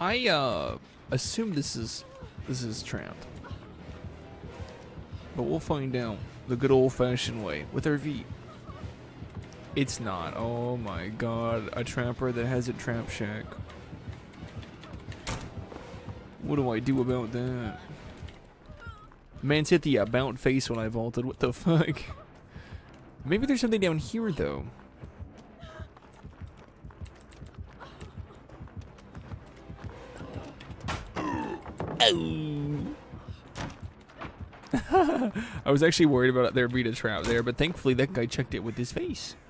I assume this is trapped. But we'll find out the good old-fashioned way with our V. It's not. Oh my god, a trapper that has a trap shack. What do I do about that? Man's hit the about face when I vaulted. What the fuck? Maybe there's something down here though. Oh. I was actually worried about there being a trap there, but thankfully that guy checked it with his face.